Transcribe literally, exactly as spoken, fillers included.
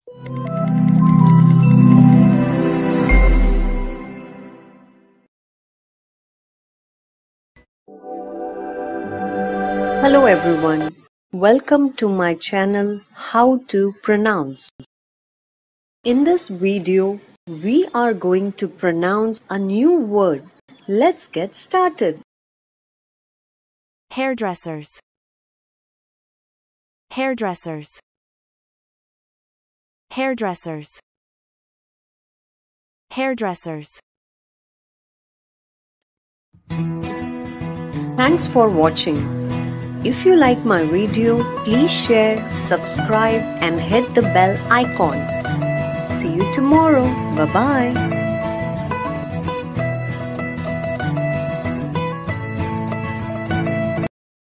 Hello everyone, welcome to my channel How to Pronounce. In this video, we are going to pronounce a new word. Let's get started. Hairdressers. Hairdressers. Hairdressers. Hairdressers. Thanks for watching. If you like my video, please share, subscribe and hit the bell icon. See you tomorrow. Bye-bye.